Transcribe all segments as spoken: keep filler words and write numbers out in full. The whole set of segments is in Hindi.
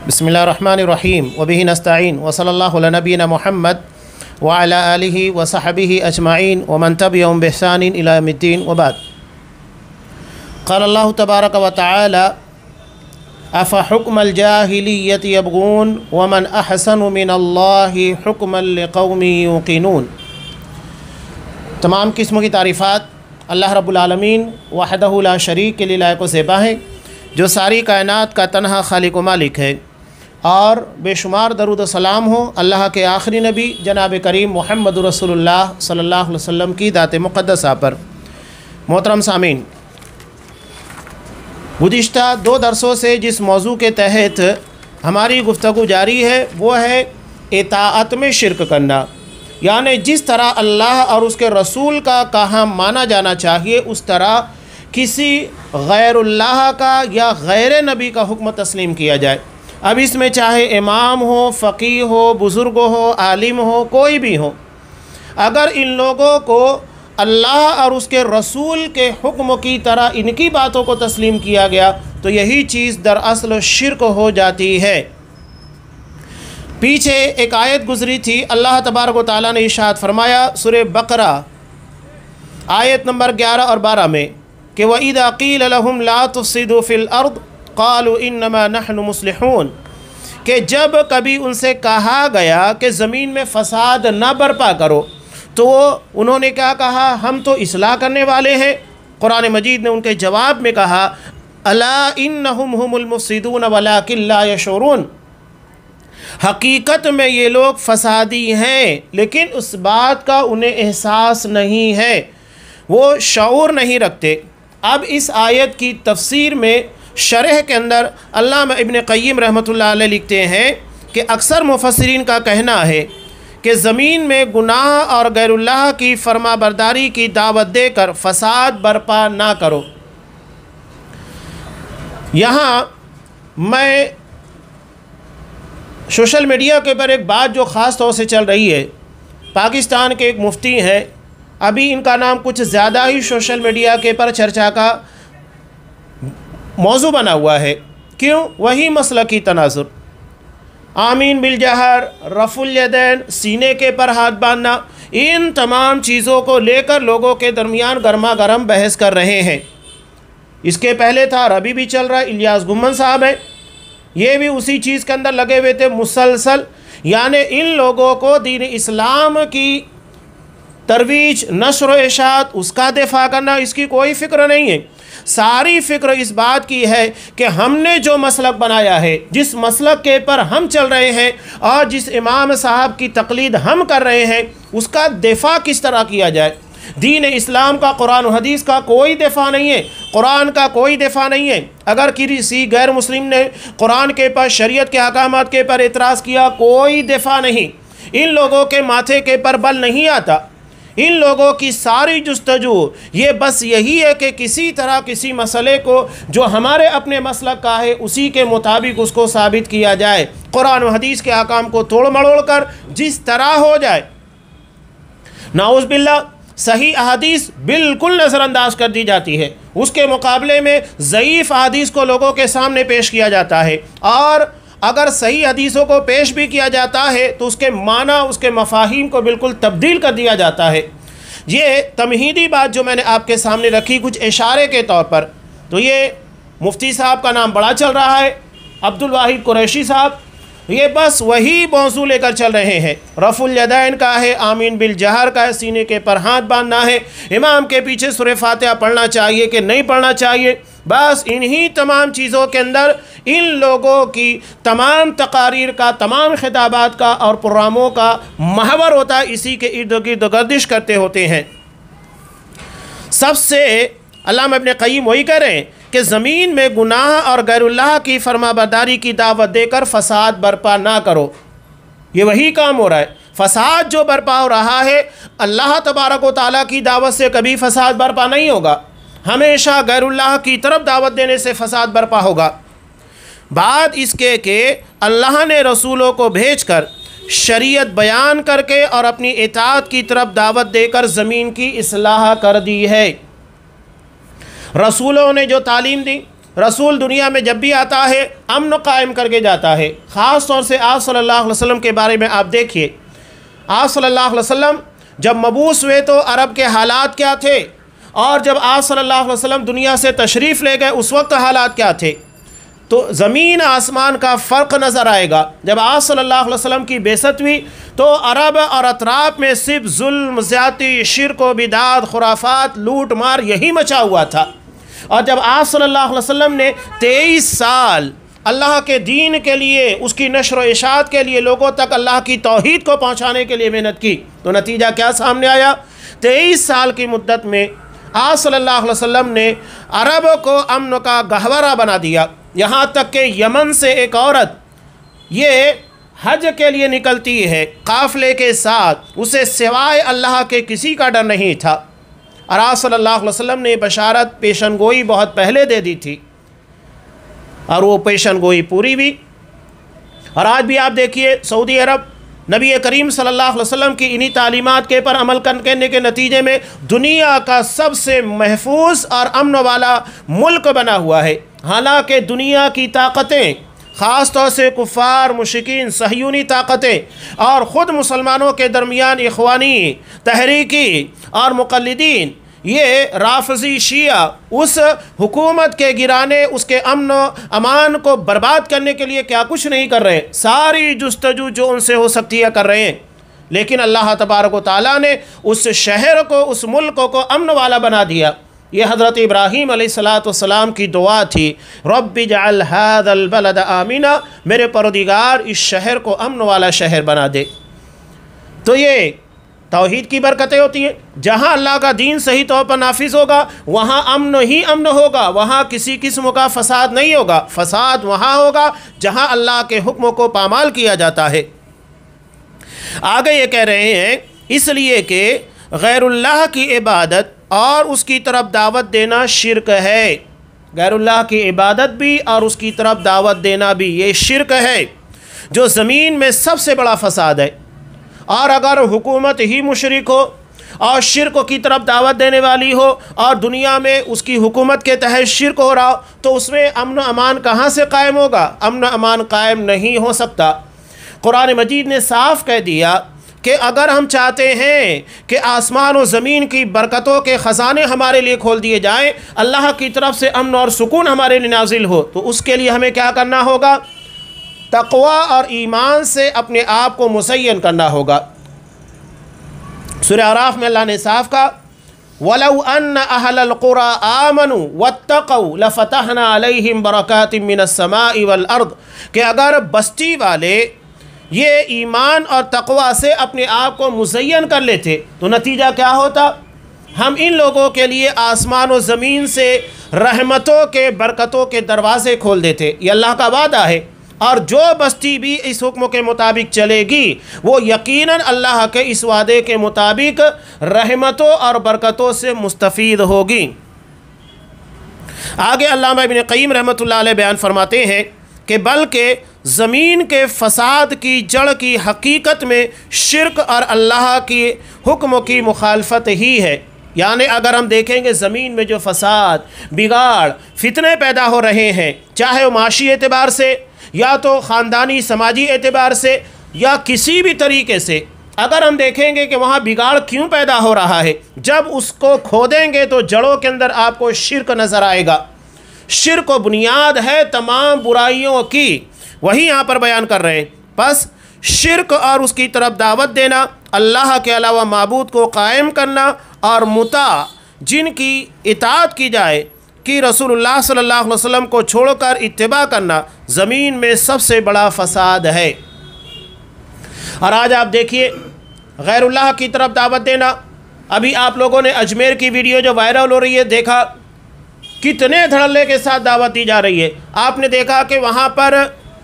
बिस्मिल्लाहिर्रहमानिर्रहीम वबिही नस्तईन वसल्लल्लाहु अला नबीना मुहम्मद व अला आलिहि व सहबिहि अजमाइन व मन तबिअहुम बिइहसान इला यौमिद्दीन व बाद। क़ाल अल्लाहु तबारक व तआला अफ़हुक्मल जाहिलिय्यति यबग़ून व मन अहसनु मिनल्लाहि हुक्मन लिक़ौमिन युक़िनून। तमाम किस्मों की तारीफ़ात अल्लाह रब्बुल आलमीन वहदहु ला शरीक के लिए लायक व ज़ेबा है, जो सारी कायनात का तन्हा खालिक व मालिक है। और बेशुमार दरूद व सलाम हो अल्लाह के आखिरी नबी जनाब करीम मुहम्मद रसूलुल्लाह सल्लल्लाहु अलैहि वसल्लम की दात मुक़द्दसा पर। मोहतरम सामीन, गुज़िश्ता दो दरसों से जिस मौजू के तहत हमारी गुफ्तगू जारी है वो है इताअत में शिरक करना, यानी जिस तरह अल्लाह और उसके रसूल का कहा माना जाना चाहिए उस तरह किसी गैरुल्लाह का या गैर नबी का हुक्म तस्लीम किया जाए। अब इसमें चाहे इमाम हो, फ़कीह हो, बुज़ुर्ग हो, आलिम हो, कोई भी हो, अगर इन लोगों को अल्लाह और उसके रसूल के हुक्म की तरह इनकी बातों को तस्लीम किया गया तो यही चीज़ दरअसल शिर्क हो जाती है। पीछे एक आयत गुज़री थी, अल्लाह तबारक व तआला ने इरशाद फरमाया सूरह बकरा आयत नंबर ग्यारह और बारह में कि वइज़ा क़ील लहुम ला तुफ़सिदू फ़िल अर्द क़ालू इन्नमा नहनु मुस्लिहून, कि जब कभी उनसे कहा गया कि ज़मीन में फ़साद न बरपा करो तो उन्होंने क्या कहा, हम तो इस्लाह करने वाले हैं। कुरान मजीद ने उनके जवाब में कहा अला इन्नहुम हुमुल मुफ़सिदून वलाकिन ला यशऊरून, हकीकत में ये लोग फ़सादी हैं लेकिन उस बात का उन्हें एहसास नहीं है, वो शऊर नहीं रखते। अब इस आयत की तफसीर में शरह के अंदर अल्लामा इब्न क़य्यिम रहमतुल्लाह अलैह लिखते हैं कि अक्सर मुफस्सिरीन का कहना है कि ज़मीन में गुनाह और गैरुल्लाह की फरमाबरदारी की दावत देकर फ़साद बर्पा ना करो। यहाँ मैं सोशल मीडिया के ऊपर एक बात जो ख़ास तौर से चल रही है, पाकिस्तान के एक मुफ्ती हैं, अभी इनका नाम कुछ ज़्यादा ही सोशल मीडिया के पर चर्चा का मौजू बना हुआ है। क्यों? वही मसला की तनाजुर, आमीन बिल जहर, रफ़ुल यदैन, सीने के पर हाथ बांधना, इन तमाम चीज़ों को लेकर लोगों के दरमियान गर्मा गर्म बहस कर रहे हैं। इसके पहले था और अभी भी चल रहा है, इलियास गुम्मन साहब हैं, ये भी उसी चीज़ के अंदर लगे हुए थे मुसलसल। यानी इन लोगों को दीन इस्लाम की तरवीज, नश्र व इशाअत, उसका दिफा करना, इसकी कोई फ़िक्र नहीं है। सारी फ़िक्र इस बात की है कि हमने जो मसलक बनाया है, जिस मसलक के पर हम चल रहे हैं और जिस इमाम साहब की तक़लीद हम कर रहे हैं उसका दिफा किस तरह किया जाए। दीन इस्लाम का, कुरान और हदीस का कोई दिफा नहीं है, कुरान का कोई दिफा नहीं है। अगर किसी गैर मुस्लिम ने कुरान के पर, शरीयत के अहकामात के पर एतराज़ किया, कोई दिफा नहीं। इन लोगों के माथे के पर बल नहीं आता। इन लोगों की सारी जुस्तजू ये बस यही है कि किसी तरह किसी मसले को जो हमारे अपने मसलक का है उसी के मुताबिक उसको साबित किया जाए, कुरान और हदीस के अहकाम को तोड़ मड़ोड़ कर जिस तरह हो जाए। नाउज़ बिल्लाह, सही अहादीस बिल्कुल नज़रअंदाज कर दी जाती है, उसके मुकाबले में ज़ईफ़ अहादीस को लोगों के सामने पेश किया जाता है। और अगर सही हदीसों को पेश भी किया जाता है तो उसके माना, उसके मफ़ाहीम को बिल्कुल तब्दील कर दिया जाता है। ये तमहीदी बात जो मैंने आपके सामने रखी कुछ इशारे के तौर पर, तो ये मुफ्ती साहब का नाम बड़ा चल रहा है, अब्दुल वाहिद कुरैशी साहब, ये बस वही मौजू लेकर चल रहे हैं। रफ़ुल यदैन का है, आमीन बिल जहर का है, सीने के पर हाथ बांधना है, इमाम के पीछे सूरह फातिहा पढ़ना चाहिए कि नहीं पढ़ना चाहिए। बस इन्हीं तमाम चीज़ों के अंदर इन लोगों की तमाम तकारीर का, तमाम खिताबात का और प्रोग्रामों का महवर होता है, इसी के इर्द गिर्द गर्दिश करते होते हैं। सबसे अल्लामा इब्न क़य्यिम वही कह रहे हैं कि ज़मीन में गुनाह और गैरुल्लाह की फरमाबरदारी की दावत देकर फ़साद बर्पा ना करो। ये वही काम हो रहा है। फ़साद जो बर्पा हो रहा है, अल्लाह तबारक व तआला की दावत से कभी फ़साद बर्पा नहीं होगा, हमेशा गैरुल्लाह की तरफ दावत देने से फ़साद बर्पा होगा। बात इसके कि अल्लाह ने रसूलों को भेजकर शरीयत बयान करके और अपनी इताअत की तरफ दावत देकर ज़मीन की इस्लाह कर दी है। रसूलों ने जो तालीम दी, रसूल दुनिया में जब भी आता है अमन कायम करके जाता है। ख़ास तौर से आप सल्लल्लाहु अलैहि वसल्लम के बारे में आप देखिए, आप सल्लल्लाहु अलैहि वसल्लम जब मबूस हुए तो अरब के हालात क्या थे, और जब आप सल्लल्लाहु अलैहि वसल्लम दुनिया से तशरीफ़ ले गए उस वक्त हालात क्या थे। तो ज़मीन आसमान का फ़र्क नज़र आएगा। जब आप सल्लल्लाहु अलैहि वसल्लम की बेइज्जत हुई तो अरब और अतराफ़ में सिर्फ जुल्म, ज़्यादती, शिर्क, बिदात, खुराफात, लूट मार यही मचा हुआ था। और जब आप सल्लल्लाहु अलैहि वसल्लम ने तेईस साल अल्लाह के दीन के लिए, उसकी नश्र व इशाअत के लिए, लोगों तक अल्लाह की तौहीद को पहुँचाने के लिए मेहनत की, तो नतीजा क्या सामने आया। तेईस साल की मुद्दत में आप सल्लल्लाहु अलैहि वसल्लम ने अरब को अमन का गहवरा बना दिया। यहाँ तक कि यमन से एक औरत ये हज के लिए निकलती है काफ़िले के साथ, उसे सिवाय अल्लाह के किसी का डर नहीं था। और आप सल्लल्लाहु अलैहि वसल्लम ने बशारत, पेशन गोई बहुत पहले दे दी थी और वो पेशन गोई पूरी भी। और आज भी आप देखिए सऊदी अरब नबी करीम सल्लल्लाहु अलैहि वसल्लम की इन्हीं तालीमात के पर अमल करने के नतीजे में दुनिया का सबसे महफूज और अमन वाला मुल्क बना हुआ है। हालांकि दुनिया की ताकतें, ख़ास तौर से कुफ़ार, मुशरिकीन, सहयूनी ताकतें और ख़ुद मुसलमानों के दरमियान इख़वानी, तहरीकी और मुक़ल्लिदीन, ये राफ़ज़ी शिया उस हुकूमत के गिराने, उसके अमन अमान को बर्बाद करने के लिए क्या कुछ नहीं कर रहे। सारी जुस्तजू जो उनसे हो सकती है कर रहे हैं, लेकिन अल्लाह तबारक व तआला ने उस शहर को, उस मुल्क को अमन वाला बना दिया। ये हज़रत इब्राहीम अलैहिस्सलातु वस्सलाम की दुआ थी, रब्बि जअल हाज़ल बलद आमिना, मेरे परवरदिगार इस शहर को अमन वाला शहर बना दे। तो ये तौहीद की बरकतें होती हैं। जहाँ अल्लाह का दीन सही तौर पर नाफिज होगा वहाँ अमन ही अमन होगा, वहाँ किसी किस्म का फसाद नहीं होगा। फसाद वहाँ होगा जहाँ अल्लाह के हुक्म को पामाल किया जाता है। आगे ये कह रहे हैं इसलिए कि गैरुल्लाह की इबादत और उसकी तरफ दावत देना शिरक है। गैरुल्लाह की इबादत भी और उसकी तरफ दावत देना भी ये शिरक है, जो ज़मीन में सबसे बड़ा फसाद है। और अगर हुकूमत ही मुशरिक हो और शिरक की तरफ दावत देने वाली हो और दुनिया में उसकी हुकूमत के तहत शिरक हो रहा हो, तो उसमें अमन अमान कहाँ से कायम होगा। अमन अमान कायम नहीं हो सकता। कुरान मजीद ने साफ़ कह दिया कि अगर हम चाहते हैं कि आसमान और ज़मीन की बरकतों के ख़जाने हमारे लिए खोल दिए जाएँ, अल्लाह की तरफ से अमन और सुकून हमारे लिए नाजिल हो, तो उसके लिए हमें क्या करना होगा। तक़वा और ईमान से अपने आप को मुज़य्यन करना होगा। सूरह आराफ में अल्लाह ने साफ कहा, वलौ अन्न अहलल क़ुरा आमनु वत्तक़ौ लफ़तहना अलैहिम बरकातिम मिनस समाई वल अर्द, कि अगर बस्ती वाले ये ईमान और तक़वा से अपने आप को मुज़य्यन कर लेते तो नतीजा क्या होता। हम इन लोगों के लिए आसमान और ज़मीन से रहमतों के, बरकतों के दरवाज़े खोल देते। ये अल्लाह का वादा है। और जो बस्ती भी इस हुक्म के मुताबिक चलेगी वो यकीनन अल्लाह के इस वादे के मुताबिक रहमतों और बरकतों से मुस्तफ़ीद होगी। आगे अल्लामा इब्न क़य्यिम रहमतुल्लाह अलैह बयान फरमाते हैं कि बल्कि ज़मीन के फ़साद की जड़ की हकीकत में शिरक और अल्लाह की हुक्म की मुखालफत ही है। यानी अगर हम देखेंगे ज़मीन में जो फ़साद, बिगाड़, फितने पैदा हो रहे हैं, चाहे वो माशी एतबार से या तो ख़ानदानी समाजी एतबार से या किसी भी तरीके से, अगर हम देखेंगे कि वहाँ बिगाड़ क्यों पैदा हो रहा है, जब उसको खोदेंगे तो जड़ों के अंदर आपको शिरक नज़र आएगा। शिरक को बुनियाद है तमाम बुराइयों की, वही यहाँ पर बयान कर रहे हैं। बस शिरक और उसकी तरफ दावत देना, अल्लाह के अलावा माबूद को कायम करना और मुता जिनकी इताअत की जाए कि रसूलुल्लाह सल्लल्लाहु अलैहि वसल्लम को छोड़कर इत्तिबा करना ज़मीन में सबसे बड़ा फ़साद है। और आज आप देखिए गैरुल्लाह की तरफ दावत देना। अभी आप लोगों ने अजमेर की वीडियो जो वायरल हो रही है देखा, कितने धड़ल्ले के साथ दावत दी जा रही है। आपने देखा कि वहाँ पर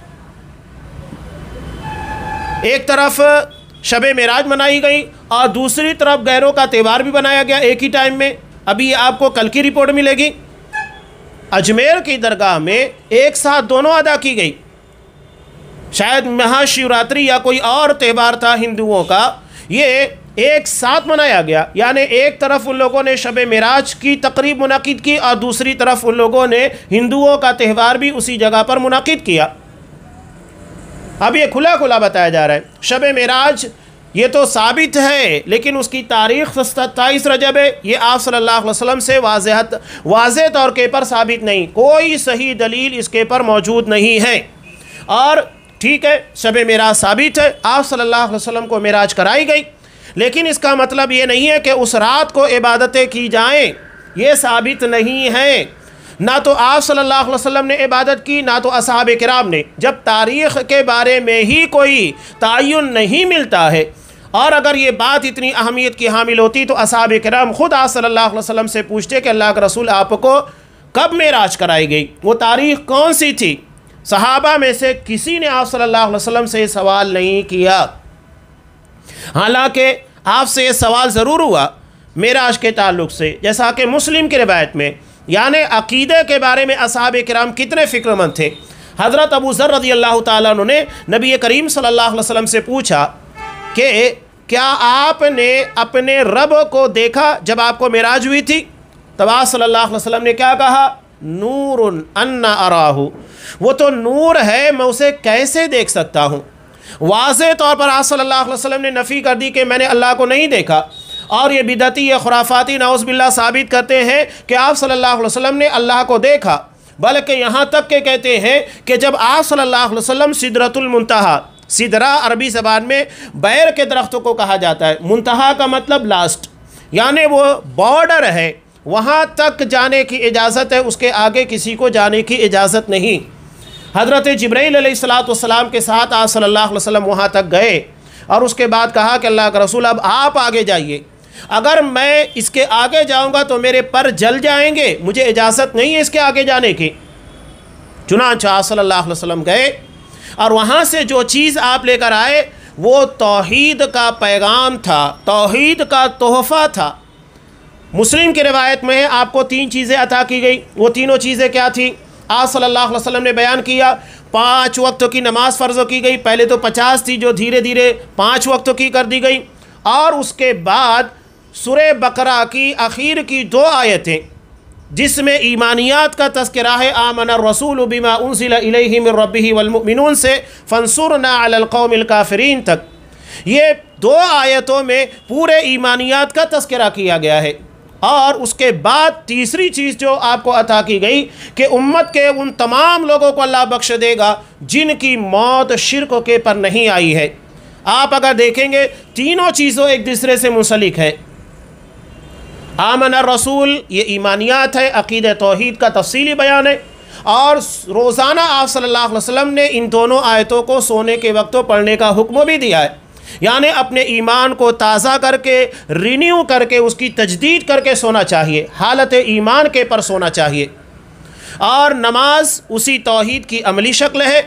एक तरफ शब मेराज मनाई गई और दूसरी तरफ गैरों का त्यौहार भी बनाया गया एक ही टाइम में। अभी आपको कल की रिपोर्ट मिलेगी। अजमेर की दरगाह में एक साथ दोनों अदा की गई। शायद महाशिवरात्रि या कोई और त्यौहार था हिंदुओं का, ये एक साथ मनाया गया। यानी एक तरफ उन लोगों ने शब मेराज की तकरीब मुनाकिद की और दूसरी तरफ उन लोगों ने हिंदुओं का त्यौहार भी उसी जगह पर मुनाकिद किया। अब ये खुला खुला बताया जा रहा है शब मेराज ये तो साबित है, लेकिन उसकी तारीख़ सत्ताईस रजब है, ये आप सल्लल्लाहु अलैहि वसल्लम से वाज़ेह वाज़ेह तौर के पर साबित नहीं, कोई सही दलील इसके पर मौजूद नहीं है। और ठीक है, शब मेराज साबित है, आप सल्लल्लाहु अलैहि वसल्लम को मेराज कराई गई, लेकिन इसका मतलब ये नहीं है कि उस रात को इबादतें की जाएँ, ये साबित नहीं है। ना तो आप सल्लल्लाहु अलैहि वसल्लम ने इबादत की, ना तो असहाब किराम ने। जब तारीख़ के बारे में ही कोई तयन नहीं मिलता है, और अगर ये बात इतनी अहमियत की हामिल होती तो असहाब किराम ख़ुद आप सल्लल्लाहु अलैहि वसल्लम से पूछते कि अल्लाह के रसूल आपको कब मेराज कराई गई, वो तारीख़ कौन सी थी। सहाबा में से किसी ने आप सल्लल्लाहु अलैहि वसल्लम से सवाल नहीं किया। हालांकि आपसे ये सवाल ज़रूर हुआ मेराज के ताल्लुक़ से, जैसा कि मुस्लिम की रिवायत में, यानी अक़ीदे के बारे में असहाब किराम कितने फ़िक्रमंद थे। हज़रत अबू ज़र रज़ियल्लाहु ताला अन्हु ने नबी करीम सल्लल्लाहु अलैहि वसल्लम से पूछा कि क्या आपने अपने रब को देखा जब आपको मेराज हुई थी। तब आप सल्लल्लाहु अलैहि वसल्लम ने क्या कहा, नूरुन अन्ना अराहु, वो तो नूर है, मैं उसे कैसे देख सकता हूँ। वाज़े तौर पर आप सल्लल्लाहु अलैहि वसल्लम ने नफ़ी कर दी कि मैंने अल्लाह को नहीं देखा। और ये बिदती या खुराफाती नाउज़ बिल्लाह साबित करते हैं कि आप सल्लल्लाहु अलैहि वसल्लम ने अल्लाह को देखा, बल्कि यहाँ तक के कहते हैं कि जब आप सल्लल्लाहु अलैहि वसल्लम सिदरतुल मुंतहा, सिदरा अरबी ज़बान में बैर के दरख्तों को कहा जाता है, मुंतहा का मतलब लास्ट, यानी वो बॉर्डर है, वहाँ तक जाने की इजाज़त है, उसके आगे किसी को जाने की इजाज़त नहीं। हज़रत जिब्राईल अलैहिस्सलातु वस्सलाम के साथ आप सल्लल्लाहु अलैहि वसल्लम वहाँ तक गए और उसके बाद कहा कि अल्लाह का रसूल अब आप आगे जाइए, अगर मैं इसके आगे जाऊंगा तो मेरे पर जल जाएंगे, मुझे इजाज़त नहीं है इसके आगे जाने की। चुनांचे आप सल्लल्लाहु अलैहि वसल्लम गए और वहाँ से जो चीज़ आप लेकर आए वो तौहीद का पैगाम था, तौहीद का तोहफ़ा था। मुस्लिम की रिवायत में आपको तीन चीज़ें अता की गई, वो तीनों चीज़ें क्या थी। आप सल्लल्लाहु अलैहि वसल्लम ने बयान किया, पाँच वक्तों की नमाज़ फ़र्ज़ की गई, पहले तो पचास थी जो धीरे धीरे पाँच वक्तों की कर दी गई, और उसके बाद सूरह बकरा की आखिर की दो आयतें जिसमें ईमानियात का तज़किरा है, आमन रसूल बिमा उनज़िला इलैहि मिन रब्बिही वल मुमिनून से फंसुरना अलल कौमिल काफिरीन तक, ये दो आयतों में पूरे ईमानियात का तज़किरा किया गया है। और उसके बाद तीसरी चीज़ जो आपको अता की गई कि उम्मत के उन तमाम लोगों को अल्लाह बख्श देगा जिनकी मौत शिर्क के पर नहीं आई है। आप अगर देखेंगे तीनों चीज़ों एक दूसरे से मुंसलिक है। आमन रसूल ये ईमानियात है, अक़ीदे तौहीद का तफसीली बयान है, और रोज़ाना आप सल्लल्लाहु अलैहि वसल्लम ने इन दोनों आयतों को सोने के वक्तों पढ़ने का हुक्म भी दिया है। यानी अपने ईमान को ताज़ा करके, रिन्यू करके, उसकी तजदीद करके सोना चाहिए, हालत ईमान के पर सोना चाहिए। और नमाज उसी तौहीद की अमली शक्ल है।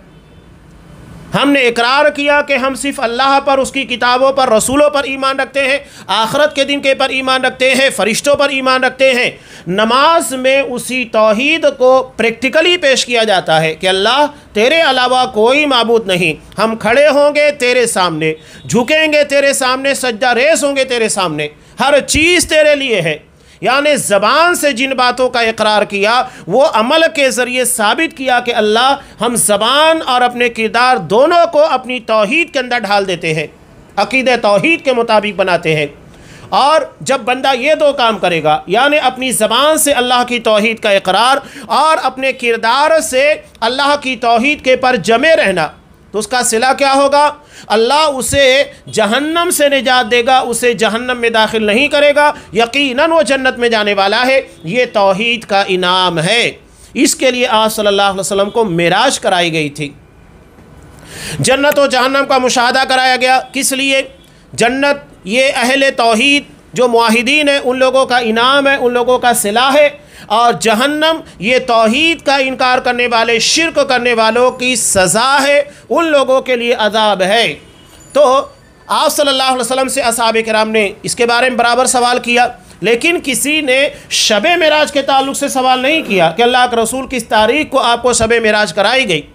हमने इकरार किया कि हम सिर्फ अल्लाह पर, उसकी किताबों पर, रसूलों पर ईमान रखते हैं, आखिरत के दिन के पर ईमान रखते हैं, फ़रिश्तों पर ईमान रखते हैं। नमाज में उसी तौहीद को प्रैक्टिकली पेश किया जाता है कि अल्लाह तेरे अलावा कोई माबूद नहीं, हम खड़े होंगे तेरे सामने, झुकेंगे तेरे सामने, सज्जा रेस होंगे तेरे सामने, हर चीज़ तेरे लिए है। यानी ज़बान से जिन बातों का इकरार किया वो अमल के ज़रिए साबित किया कि अल्लाह हम ज़बान और अपने किरदार दोनों को अपनी तौहीद के अंदर ढाल देते हैं, अक़ीदे तौहीद के मुताबिक बनाते हैं। और जब बंदा ये दो काम करेगा, यानी अपनी ज़बान से अल्लाह की तौहीद का इकरार और अपने किरदार से अल्लाह की तौहीद के पर जमे रहना, तो उसका सिला क्या होगा, अल्लाह उसे जहन्नम से निजात देगा, उसे जहन्नम में दाखिल नहीं करेगा, यकीनन वो जन्नत में जाने वाला है। ये तौहीद का इनाम है। इसके लिए आप सल्लल्लाहु अलैहि वसल्लम को मेराज कराई गई थी। जन्नत और जहन्नम का मुशाहदा कराया गया, किस लिए। जन्नत ये अहले तौहीद जो मुआहिदीन है उन लोगों का इनाम है, उन लोगों का सिला है, और जहन्नम ये तौहीद का इनकार करने वाले, शिर्क करने वालों की सज़ा है, उन लोगों के लिए अज़ाब है। तो आप सल्लल्लाहु अलैहि वसल्लम से असहाबे किराम ने इसके बारे में बराबर सवाल किया, लेकिन किसी ने शबे मेराज के ताल्लुक़ से सवाल नहीं किया कि अल्लाह के रसूल किस तारीख़ को आपको शबे मेराज कराई गई।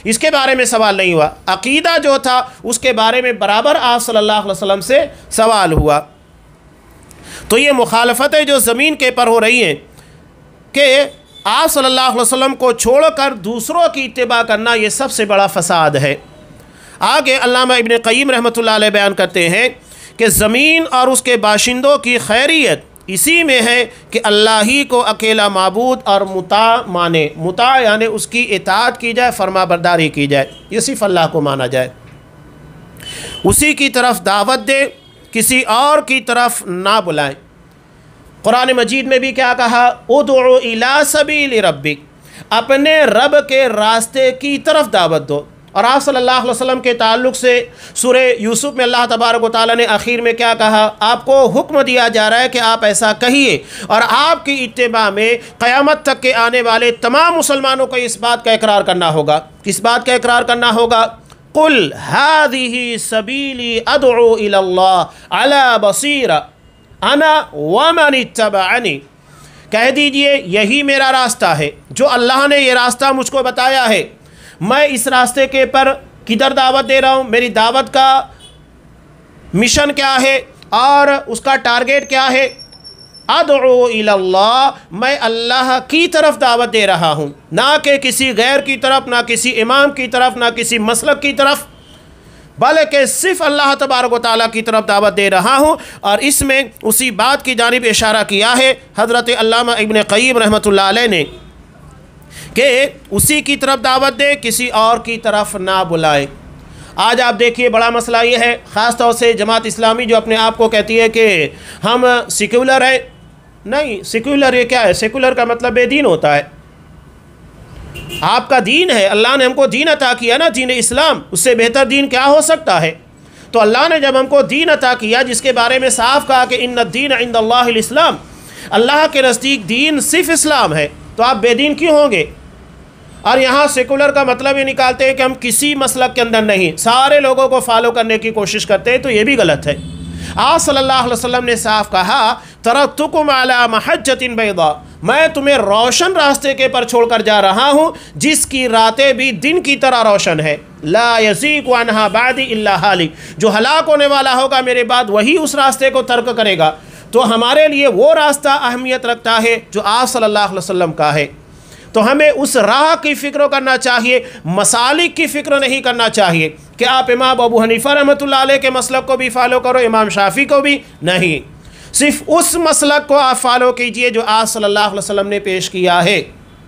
इसके बारे में सवाल नहीं हुआ। अकीदा जो था उसके बारे में बराबर आप सल्लल्लाहु अलैहि वसल्लम से सवाल हुआ। तो ये मुखालफतें जो ज़मीन के पर हो रही हैं कि आप सल्लल्लाहु अलैहि वसल्लम को छोड़कर दूसरों की इत्तिबा करना, ये सबसे बड़ा फ़साद है। आगे अल्लामा इब्न क़य्यिम रहमतुल्लाह अलैह बयान करते हैं कि ज़मीन और उसके बाशिंदों की खैरियत इसी में है कि अल्लाह ही को अकेला माबूद और मुता माने। मुता यानी उसकी इताअत की जाए, फरमाबरदारी की जाए, ये सिर्फ अल्लाह को माना जाए, उसी की तरफ दावत दे, किसी और की तरफ ना बुलाएं। कुरान मजीद में भी क्या कहा, उदउ इला सबील रब्बिक, अपने रब के रास्ते की तरफ दावत दो। और आप सल्लल्लाहु अलैहि वसल्लम के ताल्लुक़ से सूरे यूसुफ में अल्लाह तबारक व तआला ने आखिर में क्या कहा, आपको हुक्म दिया जा रहा है कि आप ऐसा कहिए और आपकी इत्तिबा में क़यामत तक के आने वाले तमाम मुसलमानों को इस बात का इकरार करना होगा। किस बात का इकरार करना होगा, कुल हादिही सबीली अदउ इलल्लाह अला बसीरा अना व मन इत्तबअनी, कह दीजिए यही मेरा रास्ता है, जो अल्लाह ने ये रास्ता मुझको बताया है, मैं इस रास्ते के पर किधर दावत दे रहा हूँ, मेरी दावत का मिशन क्या है और उसका टारगेट क्या है। अदउ इलल्लाह, मैं अल्लाह की तरफ दावत दे रहा हूँ, ना कि किसी गैर की तरफ, ना किसी इमाम की तरफ, ना किसी मसलक की तरफ, बल्कि सिर्फ अल्लाह तबारक व तआला की तरफ दावत दे रहा हूँ। और इसमें उसी बात की जानिब इशारा किया है हज़रत अल्लामा इब्न क़य्यिम रहमतुल्लाह अलैह ने कि उसी की तरफ दावत दे, किसी और की तरफ ना बुलाए। आज आप देखिए बड़ा मसला ये है, ख़ास तौर से जमात इस्लामी जो अपने आप को कहती है कि हम सेक्युलर है। नहीं, सेक्युलर ये क्या है, सेक्युलर का मतलब बेदीन होता है। आपका दीन है, अल्लाह ने हमको दीन अता किया ना, दीन इस्लाम, उससे बेहतर दीन क्या हो सकता है। तो अल्लाह ने जब हमको दीन अता किया, जिसके बारे में साफ कहा कि इन्ना दीन इंदल्लाहिल इस्लाम, अल्लाह के नज़दीक दीन सिर्फ इस्लाम है, तो आप बेदीन क्यों होंगे। और यहाँ सेकुलर का मतलब ये निकालते हैं कि हम किसी मसलक के अंदर नहीं, सारे लोगों को फॉलो करने की कोशिश करते हैं, तो ये भी गलत है। आप सल्लल्लाहु अलैहि वसल्लम ने साफ कहा, तरक्तुकुम अला महज्जतिन बैदा, मैं तुम्हें रोशन रास्ते के पर छोड़कर जा रहा हूँ, जिसकी रातें भी दिन की तरह रोशन है। ला यज़ीगु अन्हा बादी इल्ला हालिक, जो हलाक होने वाला होगा मेरे बाद वही उस रास्ते को तर्क करेगा। तो हमारे लिए वो रास्ता अहमियत रखता है जो आप सल्लल्लाहु अलैहि वसल्लम का है। तो हमें उस राह की फ़िक्र करना चाहिए, मसालिक की फ़िक्र नहीं करना चाहिए कि आप इमाम अबू हनीफ़ा रहमतुल्लाह अलैह के मसलक को भी फॉलो करो, इमाम शाफ़ी को भी नहीं, सिर्फ उस मसलक को आप फॉलो कीजिए जो आप सल्लल्लाहु अलैहि वसल्लम ने पेश किया है।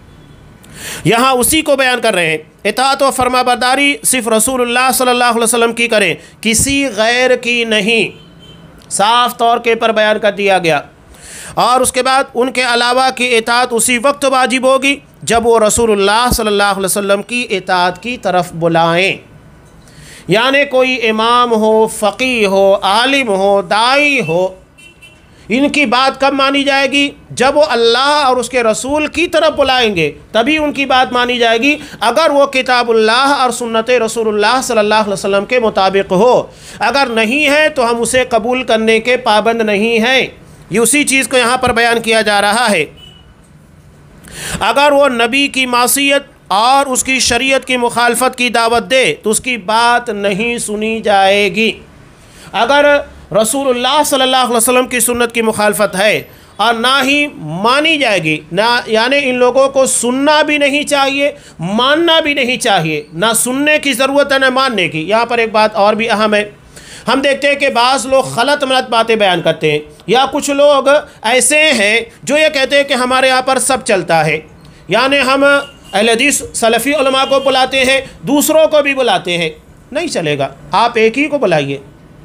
यहाँ उसी को बयान कर रहे हैं, इताअत व फरमाबरदारी सिर्फ रसूलुल्लाह सल्लल्लाहु अलैहि वसल्लम की करें, किसी गैर की नहीं, साफ़ तौर के पर बयान कर दिया गया। और उसके बाद उनके अलावा की इताअत उसी वक्त वाजिब होगी जब वो रसूलुल्लाह सल्लल्लाहु अलैहि वसल्लम की इताअत की तरफ बुलाएं। यानी कोई इमाम हो, फ़क़ीह हो, आलिम हो, दाई हो, इनकी बात कब मानी जाएगी, जब वो अल्लाह और उसके रसूल की तरफ बुलाएंगे, तभी उनकी बात मानी जाएगी। अगर वो किताबुल्लाह और सुन्नत रसूलुल्लाह सल्लल्लाहु अलैहि वसल्लम के मुताबिक हो, अगर नहीं है तो हम उसे कबूल करने के पाबंद नहीं हैं। ये उसी चीज़ को यहाँ पर बयान किया जा रहा है। अगर वो नबी की मासियत और उसकी शरीयत की मुखालफत की दावत दे तो उसकी बात नहीं सुनी जाएगी। अगर रसूलुल्लाह सल्लल्लाहु अलैहि वसल्लम की सुन्नत की मुखालफत है और ना ही मानी जाएगी, ना यानी इन लोगों को सुनना भी नहीं चाहिए, मानना भी नहीं चाहिए, ना सुनने की ज़रूरत है ना मानने की। यहाँ पर एक बात और भी अहम है, हम देखते हैं कि बाज़ लोग गलत मलत बातें बयान करते हैं, या कुछ लोग ऐसे हैं जो ये कहते हैं कि हमारे यहाँ पर सब चलता है, यानी हम अहले हदीस सलफ़ी उलमा को बुलाते हैं, दूसरों को भी बुलाते हैं। नहीं चलेगा, आप एक ही को बुलाइए।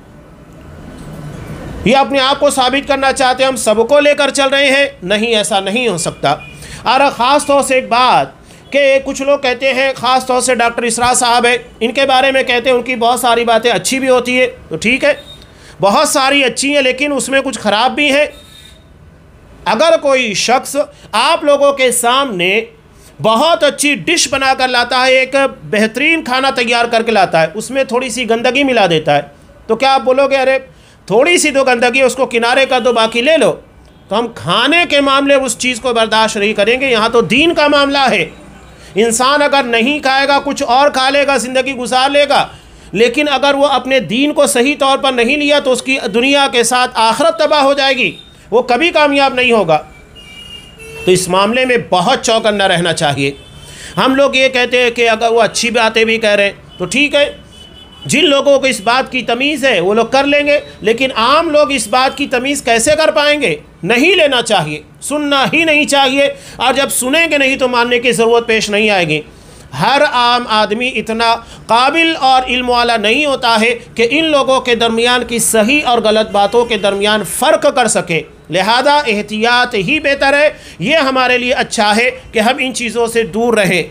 ये अपने आप को साबित करना चाहते हैं हम सबको लेकर चल रहे हैं, नहीं, ऐसा नहीं हो सकता। और ख़ास तौर से एक बात कि कुछ लोग कहते हैं, ख़ास तौर से डॉक्टर इसरा साहब है, इनके बारे में कहते हैं उनकी बहुत सारी बातें अच्छी भी होती है, तो ठीक है, बहुत सारी अच्छी हैं, लेकिन उसमें कुछ ख़राब भी हैं। अगर कोई शख्स आप लोगों के सामने बहुत अच्छी डिश बनाकर लाता है, एक बेहतरीन खाना तैयार करके लाता है, उसमें थोड़ी सी गंदगी मिला देता है, तो क्या आप बोलोगे अरे थोड़ी सी दो गंदगी, उसको किनारे कर दो, बाकी ले लो? तो हम खाने के मामले उस चीज़ को बर्दाश्त नहीं करेंगे। यहाँ तो दीन का मामला है, इंसान अगर नहीं खाएगा, कुछ और खा लेगा, ज़िंदगी गुजार लेगा, लेकिन अगर वो अपने दीन को सही तौर पर नहीं लिया तो उसकी दुनिया के साथ आखिरत तबाह हो जाएगी, वो कभी कामयाब नहीं होगा। तो इस मामले में बहुत चौकन्ना रहना चाहिए। हम लोग ये कहते हैं कि अगर वो अच्छी बातें भी कह रहे हैं तो ठीक है, जिन लोगों को इस बात की तमीज़ है वो लोग कर लेंगे, लेकिन आम लोग इस बात की तमीज़ कैसे कर पाएंगे? नहीं लेना चाहिए, सुनना ही नहीं चाहिए, और जब सुनेंगे नहीं तो मानने की ज़रूरत पेश नहीं आएगी। हर आम आदमी इतना काबिल और इल्म वाला नहीं होता है कि इन लोगों के दरमियान की सही और गलत बातों के दरमियान फ़र्क कर सके, लिहाजा एहतियात ही बेहतर है। ये हमारे लिए अच्छा है कि हम इन चीज़ों से दूर रहें।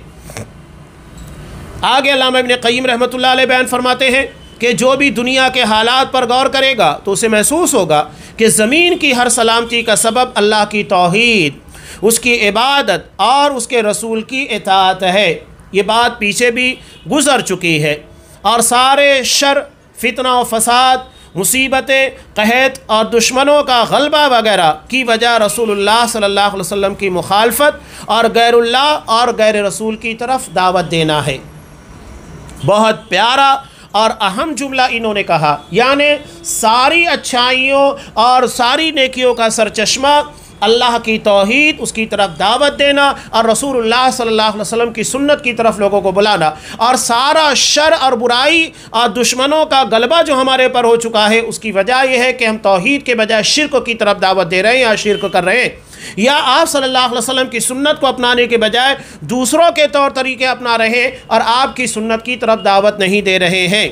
आगे अल्लामा इब्न क़य्यिम रहमतुल्लाह अलैह बयान फरमाते हैं कि जो भी दुनिया के हालात पर गौर करेगा तो उसे महसूस होगा कि ज़मीन की हर सलामती का सबब अल्लाह की तौहीद, उसकी इबादत और उसके रसूल की इताअत है। ये बात पीछे भी गुज़र चुकी है, और सारे शर, फितना व फसाद, मुसीबतें, कहत और दुश्मनों का गलबा वगैरह की वजह रसूलुल्लाह सल्लल्लाहु अलैहि वसल्लम की मुखालफत और गैरुल्लाह और गैर रसूल की तरफ दावत देना है। बहुत प्यारा और अहम जुमला इन्होंने कहा, यानी सारी अच्छाइयों और सारी नेकियों का सरचश्मा अल्लाह की तौहीद, उसकी तरफ दावत देना और रसूलुल्लाह सल्लल्लाहु अलैहि वसल्लम की सुन्नत की तरफ लोगों को बुलाना, और सारा शर और बुराई और दुश्मनों का गलबा जो हमारे पर हो चुका है उसकी वजह यह है कि हम तौहीद के बजाय शिर्क की तरफ दावत दे रहे हैं या शिर्क कर रहे हैं, या आप सल्लल्लाहु अलैहि वसल्लम की सुन्नत को अपनाने के बजाय दूसरों के तौर तरीके अपना रहे हैं और आपकी सुन्नत की तरफ दावत नहीं दे रहे हैं।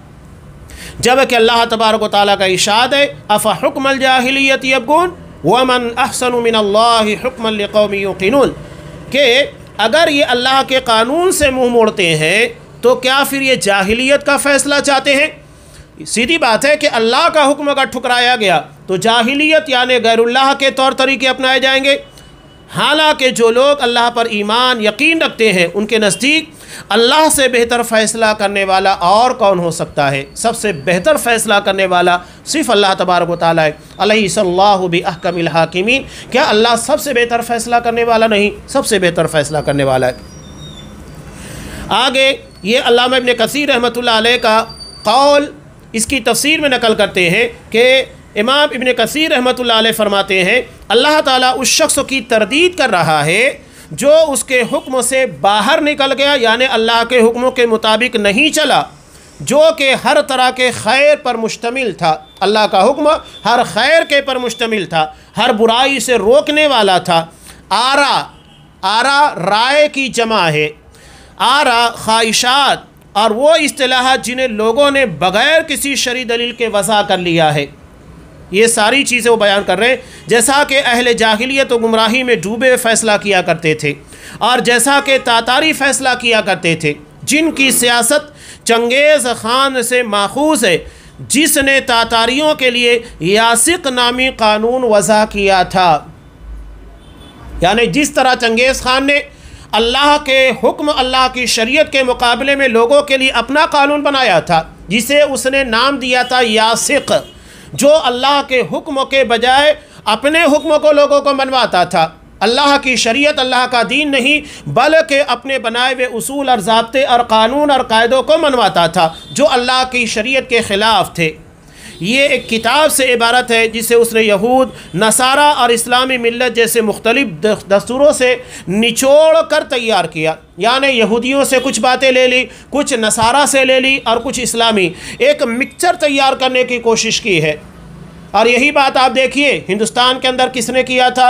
जबकि अल्लाह तबारक व तआला का इरशाद है, अफ़ा हुक्मल जाहिलियत यबगून वमन अहसनु मिनल्लाहि हुक्मन लिक़ौमिन युक़िनून, कि अगर ये अल्लाह के कानून से मुँह मोड़ते हैं तो क्या फिर ये जाहिलियत का फ़ैसला चाहते हैं? सीधी बात है कि अल्लाह का हुक्म अगर ठुकराया गया तो जाहिलियत यानी गैरुल्लाह के तौर तरीके अपनाए जाएंगे। हालांकि जो लोग अल्लाह पर ईमान यकीन रखते हैं उनके नज़दीक अल्लाह से बेहतर फ़ैसला करने वाला और कौन हो सकता है? सबसे बेहतर फ़ैसला करने वाला सिर्फ़ अल्लाह तबारक व तआला है। अलैहिस्सलाहु बिअहकमिल हाकिमीन, क्या अल्लाह सबसे बेहतर फ़ैसला करने वाला नहीं? सबसे बेहतर फ़ैसला करने वाला है। आगे ये अल्लामा इब्न कसीर रहमतुल्लाह अलैह का कौल इसकी तफसीर में नकल करते हैं कि इमाम इब्न कसीर रहमतुल्लाह अलैह फरमाते हैं, अल्लाह ताला उस शख्स की तरदीद कर रहा है जो उसके हुक्म से बाहर निकल गया, यानी अल्लाह के हुक्मों के मुताबिक नहीं चला, जो कि हर तरह के खैर पर मुश्तमिल था। अल्लाह का हुक्म हर खैर के पर मुश्तमिल था, हर बुराई से रोकने वाला था। आरा, आरा राय की जमा है, आरा ख्वाहिशात और वो इस्तिलाहात जिन्हें लोगों ने बग़ैर किसी शरई दलील के वज़ा कर लिया है, ये सारी चीज़ें वो बयान कर रहे हैं। जैसा कि अहले जाहिलियत व गुमराही में डूबे फ़ैसला किया करते थे, और जैसा कि तातारी फ़ैसला किया करते थे, जिनकी सियासत चंगेज़ ख़ान से माखूज़ है, जिसने तातारियों के लिए यासिक नामी कानून वज़ा किया था। यानी जिस तरह चंगेज़ ख़ान ने अल्लाह के हुक्म, अल्लाह की शरीयत के मुकाबले में लोगों के लिए अपना कानून बनाया था, जिसे उसने नाम दिया था यासिक, जो अल्लाह के हुक्म के बजाय अपने हुक्म को लोगों को मनवाता था। अल्लाह की शरीयत, अल्लाह का दीन नहीं, बल्कि अपने बनाए हुए उसूल और ज़ाब्ते और क़ानून और कायदों को मनवाता था जो अल्लाह की शरीयत के ख़िलाफ़ थे। ये एक किताब से इबारत है जिसे उसने यहूद, नसारा और इस्लामी मिल्लत जैसे मुख्तलिफ दस्तूरों से निचोड़ कर तैयार किया। यानी यहूदियों से कुछ बातें ले ली, कुछ नसारा से ले ली और कुछ इस्लामी, एक मिक्सचर तैयार करने की कोशिश की है। और यही बात आप देखिए हिंदुस्तान के अंदर किसने किया था?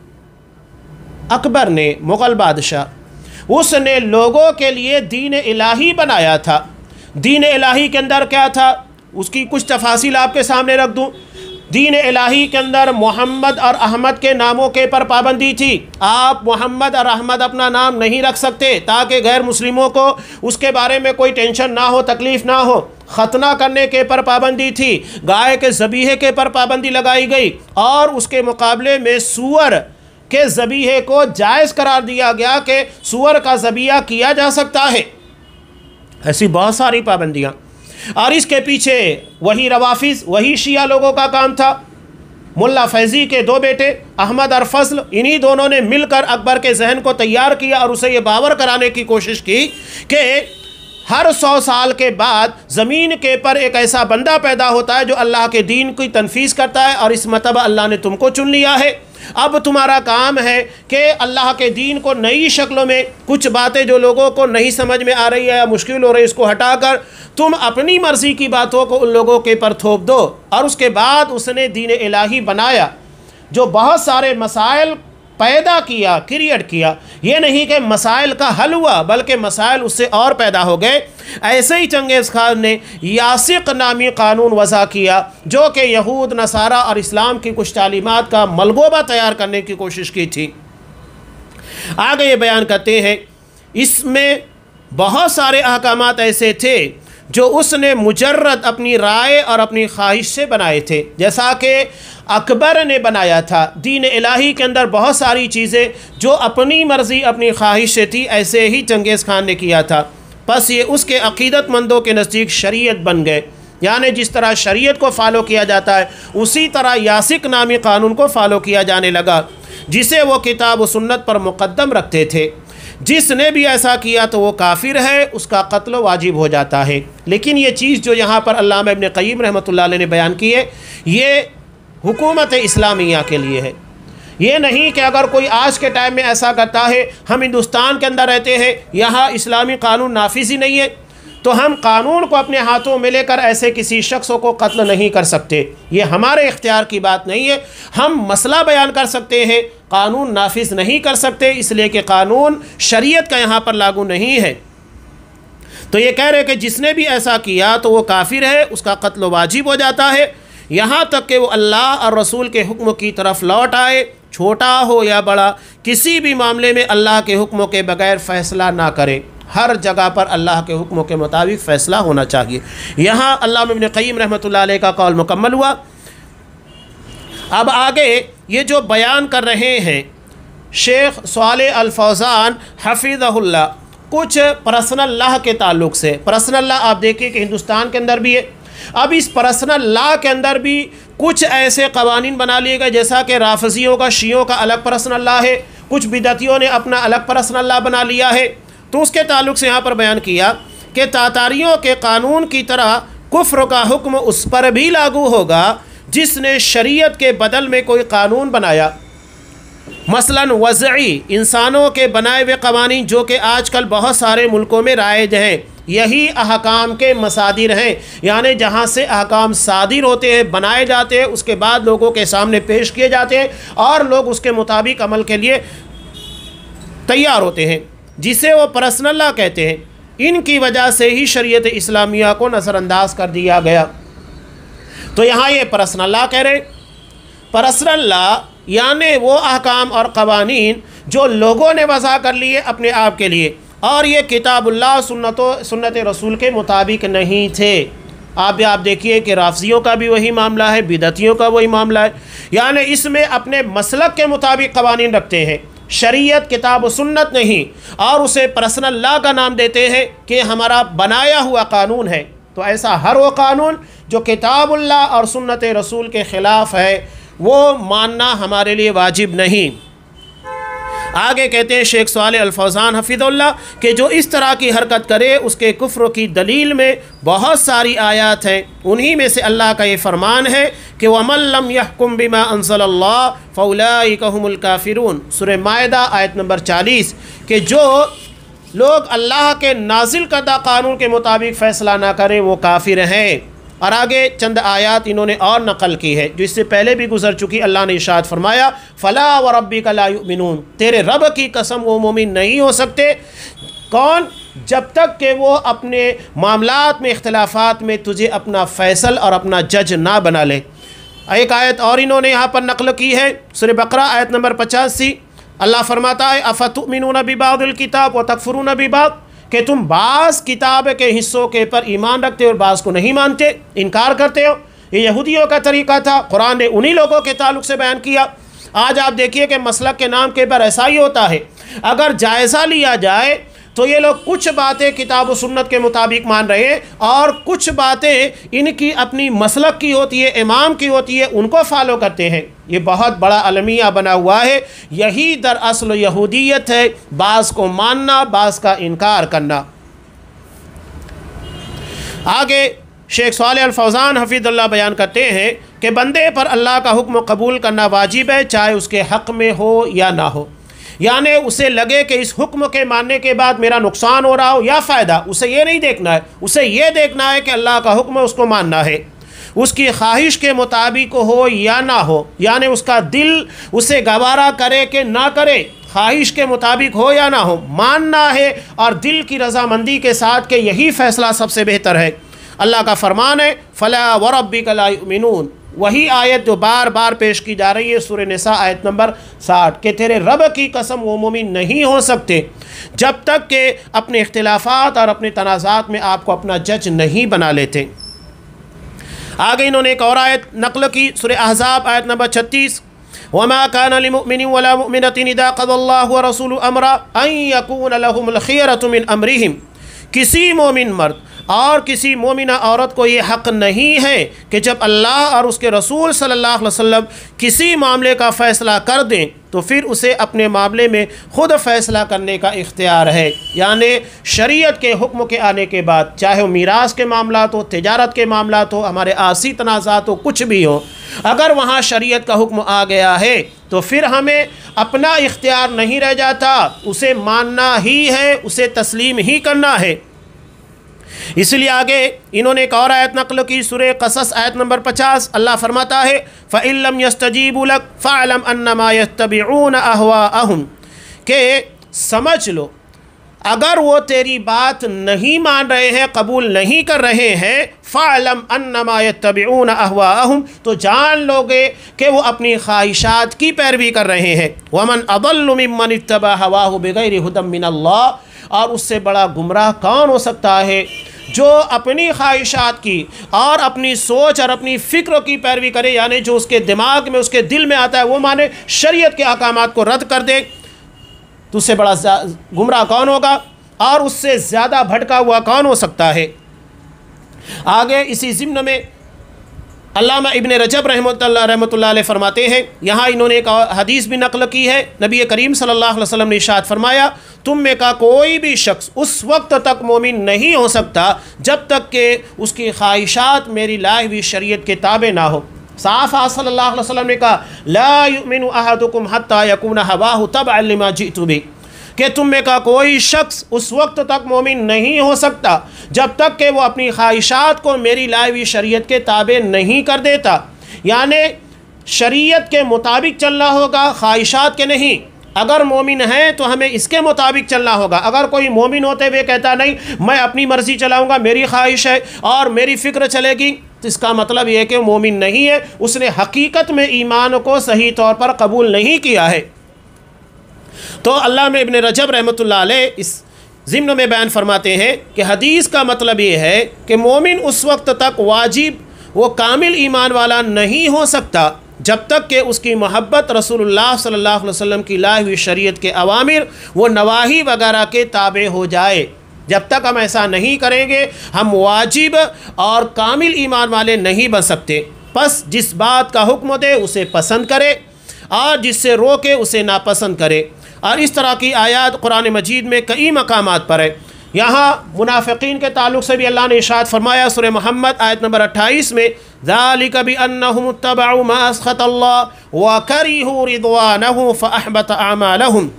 अकबर ने, मुग़ल बादशाह। उसने लोगों के लिए दीन इलाही बनाया था। दीन इलाही के अंदर क्या था, उसकी कुछ तफासिल आपके सामने रख दूं। दीन इलाही के अंदर मोहम्मद और अहमद के नामों के पर पाबंदी थी। आप मोहम्मद और अहमद अपना नाम नहीं रख सकते ताकि गैर मुस्लिमों को उसके बारे में कोई टेंशन ना हो, तकलीफ़ ना हो। ख़तना करने के पर पाबंदी थी, गाय के ज़बीहे के पर पाबंदी लगाई गई, और उसके मुकाबले में सूअर के ज़बीहे को जायज़ करार दिया गया कि सूअर का ज़बीहा किया जा सकता है। ऐसी बहुत सारी पाबंदियाँ, और इसके पीछे वही रवाफिज़, वही शिया लोगों का काम था। मुल्ला फैज़ी के दो बेटे अहमद और फजल, इन्हीं दोनों ने मिलकर अकबर के जहन को तैयार किया और उसे ये बावर कराने की कोशिश की कि हर सौ साल के बाद ज़मीन के पर एक ऐसा बंदा पैदा होता है जो अल्लाह के दीन की तनफीस करता है, और इस मरतबा अल्लाह ने तुमको चुन लिया है। अब तुम्हारा काम है कि अल्लाह के दीन को नई शक्लों में, कुछ बातें जो लोगों को नहीं समझ में आ रही है या मुश्किल हो रही है, इसको हटाकर तुम अपनी मर्ज़ी की बातों को उन लोगों के पर थोप दो। और उसके बाद उसने दीन इलाही बनाया जो बहुत सारे मसाइल पैदा किया, क्रिएट किया। ये नहीं कि मसाइल का हल हुआ, बल्कि मसाइल उससे और पैदा हो गए। ऐसे ही चंगेज़ खान ने यासिक नामी कानून वज़ा किया जो कि यहूद, नसारा और इस्लाम की कुछ तालीमात का मलगोबा तैयार करने की कोशिश की थी। आगे ये बयान करते हैं, इसमें बहुत सारे अहकामात ऐसे थे जो उसने मुजर्रद अपनी राय और अपनी ख्वाहिश से बनाए थे, जैसा कि अकबर ने बनाया था। दीन इलाही के अंदर बहुत सारी चीज़ें जो अपनी मर्ज़ी, अपनी ख्वाहिश से थी, ऐसे ही चंगेज़ खान ने किया था। बस ये उसके अक़ीदतमंदों के नज़दीक शरीयत बन गए, यानी जिस तरह शरीयत को फ़ॉलो किया जाता है उसी तरह यासिक नामी कानून को फ़ॉलो किया जाने लगा, जिसे वो किताब व सुन्नत पर मुक़द्दम रखते थे। जिसने भी ऐसा किया तो वो काफिर है, उसका कत्ल वाजिब हो जाता है। लेकिन ये चीज़ जो यहाँ पर अल्लामा इब्न क़य्यिम रहमतुल्लाह अलैह ने बयान की है, ये हुकूमत इस्लामिया के लिए है। ये नहीं कि अगर कोई आज के टाइम में ऐसा करता है, हम हिंदुस्तान के अंदर रहते हैं, यहाँ इस्लामी कानून नाफिज ही नहीं है, तो हम कानून को अपने हाथों में लेकर ऐसे किसी शख्स को कत्ल नहीं कर सकते। ये हमारे इख्तियार की बात नहीं है। हम मसला बयान कर सकते हैं, कानून नाफिज नहीं कर सकते, इसलिए कि कानून शरीयत का यहाँ पर लागू नहीं है। तो ये कह रहे कि जिसने भी ऐसा किया तो वो काफिर है, उसका कत्ल वाजिब हो जाता है, यहाँ तक कि वो अल्लाह और रसूल के हुक्म की तरफ लौट आए, छोटा हो या बड़ा, किसी भी मामले में अल्लाह के हुक्मों के बगैर फ़ैसला ना करे। हर जगह पर अल्लाह के हुक्मों के मुताबिक फ़ैसला होना चाहिए। यहाँ अल्लामा इब्न क़य्यिम रहमतुल्लाह अलैह का कौल मुकम्मल हुआ। अब आगे ये जो बयान कर रहे हैं शेख सालेह अल फौज़ान हफ़िज़हुल्लाह, कुछ पर्सनल लॉ के ताल्लुक़ से। पर्सनल लॉ आप देखिए कि हिंदुस्तान के अंदर भी है। अब इस पर्सनल लॉ के अंदर भी कुछ ऐसे कवानीन बना लिए गए, जैसा कि राफ़िज़ियों का, शियों का अलग पर्सनल लॉ है, कुछ बिदअतियों ने अपना अलग पर्सनल लॉ बना लिया है। तो उसके ताल्लुक़ से यहाँ पर बयान किया कि तातारियों के कानून की तरह कुफ्र का हुक्म उस पर भी लागू होगा जिसने शरीयत के बदल में कोई कानून बनाया। मसलन वज़ई, इंसानों के बनाए हुए कवानीन जो कि आजकल बहुत सारे मुल्कों में राइज हैं, यही अहकाम के मसादिर हैं, यानी जहाँ से अहकाम सादिर होते हैं, बनाए जाते हैं, उसके बाद लोगों के सामने पेश किए जाते हैं और लोग उसके मुताबिक अमल के लिए तैयार होते हैं, जिसे वो पर्सनल लॉ कहते हैं। इनकी वजह से ही शरीयत इस्लामिया को नज़रअंदाज कर दिया गया। तो यहाँ ये पर्सनल लॉ कह रहे, पर्सनल लॉ यानी वो अहकाम और क़वानीन जो लोगों ने वज़ा कर लिए अपने आप के लिए, और ये किताबुल्लाह सुन्नतो सुन्नत रसूल के मुताबिक नहीं थे। आप भी आप देखिए कि राफ़िज़ियों का भी वही मामला है, बिदअतियों का वही मामला है, यानी इसमें अपने मसलक के मुताबिक क़वानीन रखते हैं, शरीयत किताब व सुन्नत नहीं, और उसे पर्सनल लॉ का नाम देते हैं कि हमारा बनाया हुआ कानून है। तो ऐसा हर वो कानून जो किताबुल्लाह और सुन्नत रसूल के ख़िलाफ़ है वो मानना हमारे लिए वाजिब नहीं। आगे कहते हैं शेख सालेह अल फौज़ान हफ़िज़हुल्लाह कि जो इस तरह की हरकत करे उसके कुफ्र की दलील में बहुत सारी आयत हैं। उन्हीं में से अल्लाह का ये फरमान है कि वमन लम यहकुम बिमा अंज़लल्लाह फ़उलाइका हुमुल काफ़िरून, सूरह माइदा आयत नंबर चालीस, कि जो लोग अल्लाह के नाजिल करदा कानून के मुताबिक फ़ैसला ना करें वो काफिर हैं। और आगे चंद आयात इन्होंने और नकल की है जो इससे पहले भी गुजर चुकी। अल्लाह ने इरशाद फरमाया, फ़ला व रब्बिका ला युमिनून, तेरे रब की कसम वो मोमिन नहीं हो सकते। कौन? जब तक कि वो अपने मामलात में, इख्तिलाफ़ात में तुझे अपना फ़ैसल और अपना जज ना बना ले। एक आयत और इन्होंने यहाँ पर नकल की है, सूरह बकरा आयत नंबर पचासी। अल्लाह फरमाता है, अफ़तुमिनून बिबादिल किताब व तकफ़ुरून बिबाद, कि तुम बाज़ किताब के हिस्सों के पर ईमान रखते हो और बाज़ को नहीं मानते, इनकार करते हो। ये यहूदियों का तरीका था, कुरान ने उन्हीं लोगों के ताल्लुक़ से बयान किया। आज आप देखिए कि मसलक के नाम के पर ऐसा ही होता है। अगर जायज़ा लिया जाए तो ये लोग कुछ बातें किताब व सुन्नत के मुताबिक मान रहे हैं और कुछ बातें इनकी अपनी मसलक की होती है, इमाम की होती है, उनको फॉलो करते हैं। ये बहुत बड़ा अलमिया बना हुआ है। यही दरअसल यहूदियत है, बाज़ को मानना, बाज़ का इनकार करना। आगे शेख सालेह अल फौज़ान हफीज़ुल्लाह बयान करते हैं कि बंदे पर अल्लाह का हुक्म कबूल करना वाजिब है, चाहे उसके हक़ में हो या ना हो। यानी उसे लगे कि इस हुक्म के मानने के बाद मेरा नुकसान हो रहा हो या फ़ायदा, उसे ये नहीं देखना है। उसे ये देखना है कि अल्लाह का हुक्म उसको मानना है, उसकी ख्वाहिश के मुताबिक हो या ना हो। यानी उसका दिल उसे गवारा करे कि ना करे, ख्वाहिश के मुताबिक हो या ना हो, मानना है और दिल की रज़ामंदी के साथ कि यही फ़ैसला सबसे बेहतर है। अल्लाह का फरमान है फ़ला व रब्बिका ला युमिनून, वही आयत जो बार बार पेश की जा रही है सूरह निसा आयत नंबर साठ, कि तेरे रब की कसम वो मोमिन नहीं हो सकते जब तक कि अपने इख्तिलाफ़ात और अपने तनाज़ात में आपको अपना जज नहीं बना लेते। आगे इन्होंने एक और आयत नक़ल की सूरह अहज़ाब आयत नंबर छत्तीस, वमा काना लिमुमिनिन वला मुमिनतिन इज़ा क़ज़ल्लाहु व रसूलुहु अमरा अन यकून लहुमुल खियरतु मिन अमरिहिम, किसी मोमिन मर्द और किसी मोमिना औरत को ये हक़ नहीं है कि जब अल्लाह और उसके रसूल सल्लल्लाहु अलैहि वसल्लम किसी मामले का फ़ैसला कर दें तो फिर उसे अपने मामले में ख़ुद फ़ैसला करने का इख्तियार है। यानी शरीयत के हुक्म के आने के बाद, चाहे वो मीरास के मामलात हो, तिजारत के मामलात हो, हमारे आसी तनाज़ात हो, कुछ भी हो, अगर वहाँ शरीयत का हुक्म आ गया है तो फिर हमें अपना इख्तियार नहीं रह जाता, उसे मानना ही है, उसे तस्लीम ही करना है। इसलिए आगे इन्होंने एक और आयत नक़ल की सूरह क़सस आयत नंबर पचास, अल्लाह फरमाता है फ़इल्लम यस्तजीबू लक फ़अलम अन्नमा यत्तबिऊन अहवाअहुम, के समझ लो अगर वो तेरी बात नहीं मान रहे हैं, कबूल नहीं कर रहे हैं, फ़अलम अन्नमा यत्तबिऊन अहवाअहुम, तो जान लोगे कि वो अपनी ख्वाहिशात की पैरवी कर रहे हैं। वमन अदल्लु मिम्मन इत्तबा हवाहु बिगैरि हुदम मिनल्लाह, और उससे बड़ा गुमराह कौन हो सकता है जो अपनी ख्वाहिशात की और अपनी सोच और अपनी फ़िक्र की पैरवी करे, यानी जो उसके दिमाग में, उसके दिल में आता है वो माने, शरीयत के अहकामात को रद्द कर दे, तो उससे बड़ा गुमराह कौन होगा और उससे ज़्यादा भटका हुआ कौन हो सकता है। आगे इसी ज़िम्न में अल्लामा इब्न रजब रहमतुल्लाह रहमतुल्लाह अलैह फरमाते हैं, यहाँ इन्होंने एक हदीस भी नक़ल की है, नबी करीम सल्लल्लाहु अलैहि वसल्लम ने इरशाद फरमाया, तुम में का कोई भी शख्स उस वक्त तक मोमिन नहीं हो सकता जब तक कि उसकी ख्वाहिशात मेरी लाई हुई शरीयत के ताबे ना हो। साफ़ सल्लल्लाहु अलैहि वसल्लम ने कहा ला युमिनु अहदुकुम हत्ता यकून हवाहु तबअन लिमा जिअतु बि, कि तुम में का कोई शख्स उस वक्त तक मोमिन नहीं हो सकता जब तक कि वो अपनी ख्वाहिशात को मेरी लाई हुई शरीयत के ताबे नहीं कर देता। यानि शरीयत के मुताबिक चलना होगा, ख्वाहिशात के नहीं। अगर मोमिन है तो हमें इसके मुताबिक चलना होगा। अगर कोई मोमिन होते हुए कहता नहीं मैं अपनी मर्ज़ी चलाऊँगा, मेरी ख्वाहिश है और मेरी फ़िक्र चलेगी, तो इसका मतलब ये है कि मोमिन नहीं है, उसने हकीकत में ईमान को सही तौर पर कबूल नहीं किया है। तो अल्लामा इब्न रजब रहमतुल्लाह अलैह इस ज़िम्न में बयान फरमाते हैं कि हदीस का मतलब ये है कि मोमिन उस वक्त तक वाजिब, वो कामिल ईमान वाला नहीं हो सकता जब तक कि उसकी मोहब्बत रसूलुल्लाह सल्लल्लाहु अलैहि वसल्लम की लाई हुई शरीयत के अवामिर व नवाही वगैरह के ताबे हो जाए। जब तक हम ऐसा नहीं करेंगे हम वाजिब और कामिल ईमान वाले नहीं बन सकते। बस जिस बात का हुक्म दे उसे पसंद करे और जिससे रोके उसे नापसंद करे। और इस तरह की आयत कुरान मजीद में कई मकामात पर है। यहाँ मुनाफ़िकीन के ताल्लुक़ से भी अल्लाह ने इरशाद फरमाया सूरह मोहम्मद आयत नंबर अट्ठाईस में, ज़ालिका बिअन्नहुम इत्तबअू मा अस्ख़तल्लाह व करिहू रिज़वानहु फ़अहबत अअमालहुम,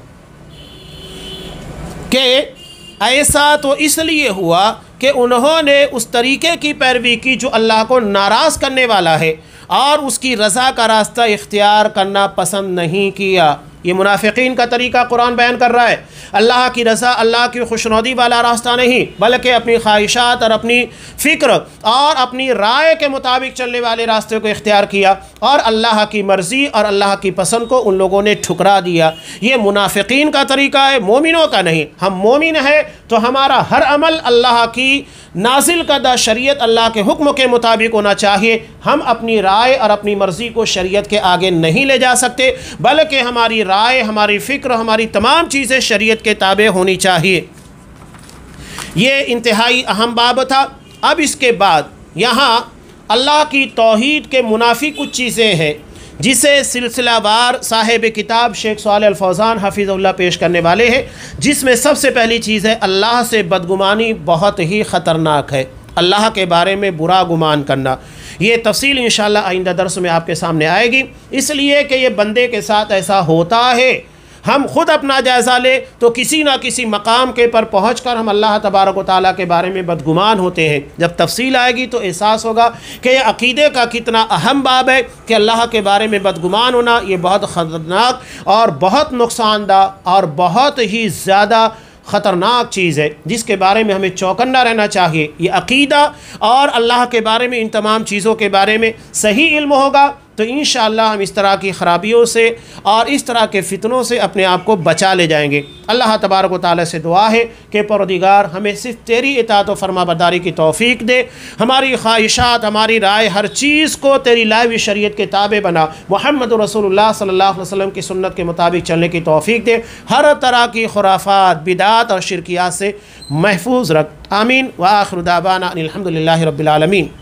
के ऐसा तो इसलिए हुआ कि उन्होंने उस तरीक़े की पैरवी की जो अल्लाह को नाराज़ करने वाला है और उसकी रज़ा का रास्ता इख्तियार करना पसंद नहीं किया। ये मुनाफिकीन का तरीका कुरान बयान कर रहा है। अल्लाह की रज़ा, अल्लाह की खुशनुदी वाला रास्ता नहीं, बल्कि अपनी ख्वाहिशात और अपनी फ़िक्र और अपनी राय के मुताबिक चलने वाले रास्ते को इख्तियार किया और अल्लाह की मर्ज़ी और अल्लाह की पसंद को उन लोगों ने ठुकरा दिया। ये मुनाफिकीन का तरीका है, मोमिनों का नहीं। हम मोमिन हैं तो हमारा हर अमल अल्लाह की नाजिल करदा शरीयत, अल्लाह के हुक्म के मुताबिक होना चाहिए। हम अपनी राय और अपनी मर्ज़ी को शरीयत के आगे नहीं ले जा सकते, बल्कि हमारी राय, हमारी फ़िक्र, हमारी तमाम चीज़ें शरीयत के ताबे होनी चाहिए। ये इंतहाई अहम बाब था। अब इसके बाद यहाँ अल्लाह की तौहीद के मुनाफी कुछ चीज़ें हैं जिसे सिलसिलावार साहिब किताब शेख सालेह अल फौज़ान हफ़िज़हुल्लाह पेश करने वाले हैं, जिसमें सबसे पहली चीज़ है अल्लाह से बदगुमानी बहुत ही ख़तरनाक है। अल्लाह के बारे में बुरा गुमान करना, ये तफसील इंशाअल्लाह आइंदा दर्स में आपके सामने आएगी, इसलिए कि ये बंदे के साथ ऐसा होता है। हम ख़ुद अपना जायज़ा ले तो किसी ना किसी मकाम के पर पहुँच कर हम अल्लाह तबारक व तआला के बारे में बदगुमान होते हैं। जब तफसील आएगी तो एहसास होगा कि यह अक़ीदे का कितना अहम बाब है कि अल्लाह के बारे में बदगुमान होना ये बहुत ख़तरनाक और बहुत नुकसानदा और बहुत ही ज़्यादा ख़तरनाक चीज़ है, जिसके बारे में हमें चौकन्ना रहना चाहिए। ये अक़ीदा और अल्लाह के बारे में, इन तमाम चीज़ों के बारे में सही इल्म होगा तो इंशाअल्लाह हम इस तरह की ख़राबियों से और इस तरह के फ़ितनों से अपने आप को बचा ले जाएंगे। अल्लाह तबारक व तआला से दुआ है कि परवरदिगार हमें सिर्फ तेरी इताअत व फरमाबरदारी की तौफ़ीक दे, हमारी ख्वाहिशात, हमारी राय, हर चीज़ को तेरी लाई हुई शरीयत के ताबे बना, मुहम्मद रसूलुल्लाह सल्लल्लाहु अलैहि वसल्लम की सुन्नत के मुताबिक चलने की तौफ़ीक दे, हर तरह की खुराफात, बिदात और शिरकियात से महफूज रख। आमीन व आखिरु दावाना अनिल हम्दुलिल्लाहि रब्बिल आलमीन।